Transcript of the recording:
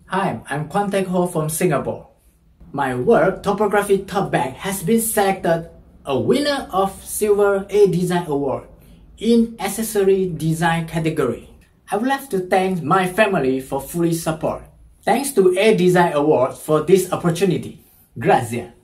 Hi, I'm Ho Kuan Teck from Singapore. My work, Topography Tote Bag, has been selected a winner of Silver A Design Award in Accessory Design category. I would like to thank my family for full support. Thanks to A Design Award for this opportunity. Gracias.